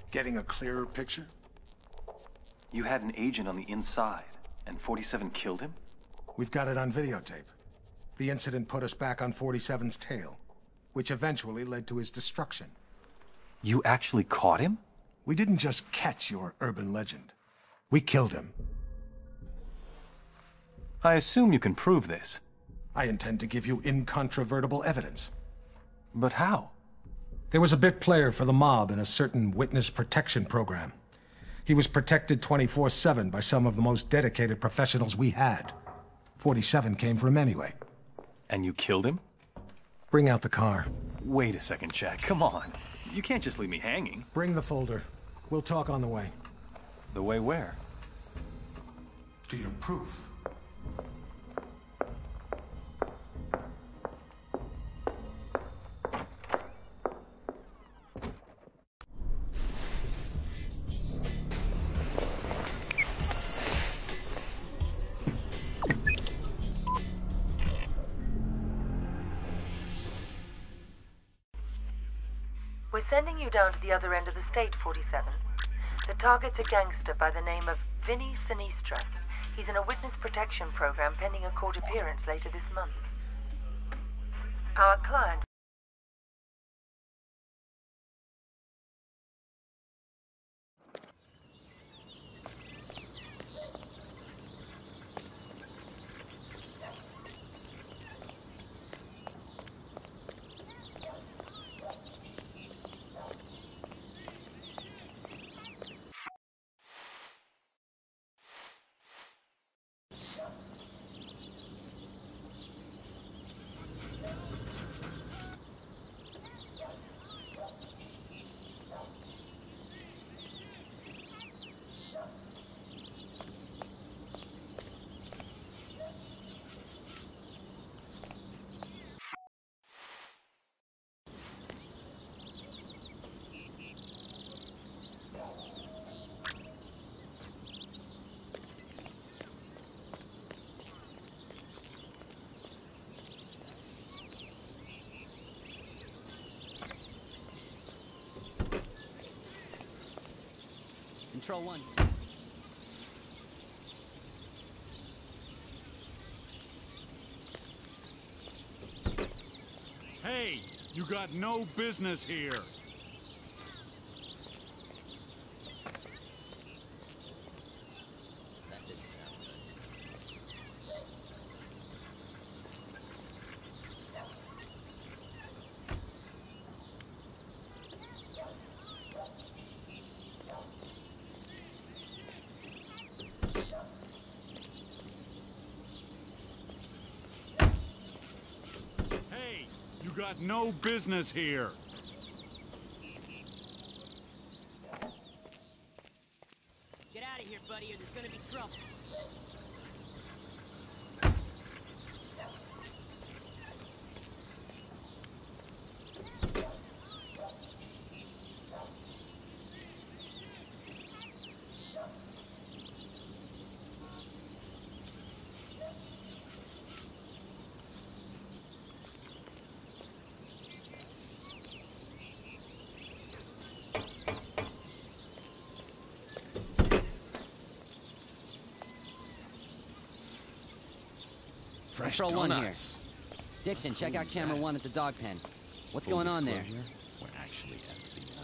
Getting a clearer picture? You had an agent on the inside, and 47 killed him? We've got it on videotape. The incident put us back on 47's tail, which eventually led to his destruction. You actually caught him? We didn't just catch your urban legend. We killed him. I assume you can prove this. I intend to give you incontrovertible evidence. But how? There was a bit player for the mob in a certain witness protection program. He was protected 24/7 by some of the most dedicated professionals we had. 47 came for him anyway. And you killed him? Bring out the car. Wait a second, Jack. Come on. You can't just leave me hanging. Bring the folder. We'll talk on the way. The way where? To your proof. We're sending you down to the other end of the state, 47. The target's a gangster by the name of Vinny Sinistra. He's in a witness protection program pending a court appearance later this month. Our client... Control 1. Hey, you got no business here. That didn't sound good. Hey, you got no business here. Get out of here, buddy, or there's gonna be trouble. Fresh Control 1 here. donuts. Dixon, check out camera 1 at the dog pen. What's going on there? We're actually FBI.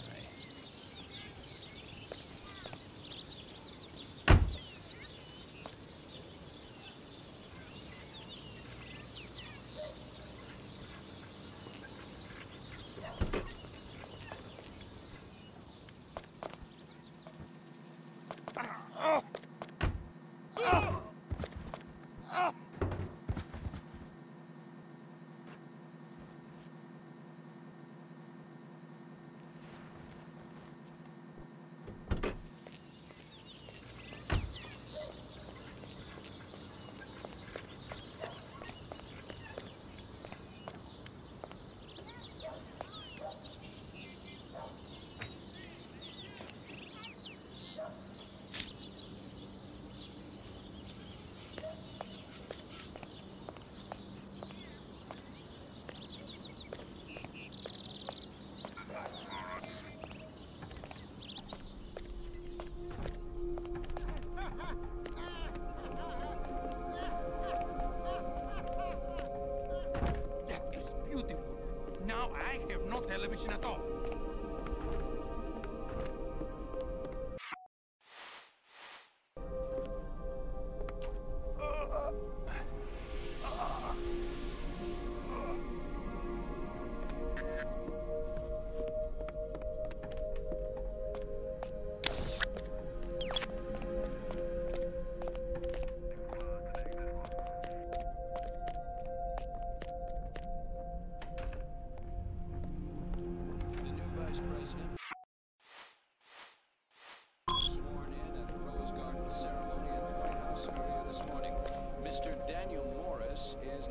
now I have no television at all.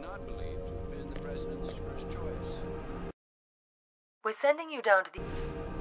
We're sending you down to the...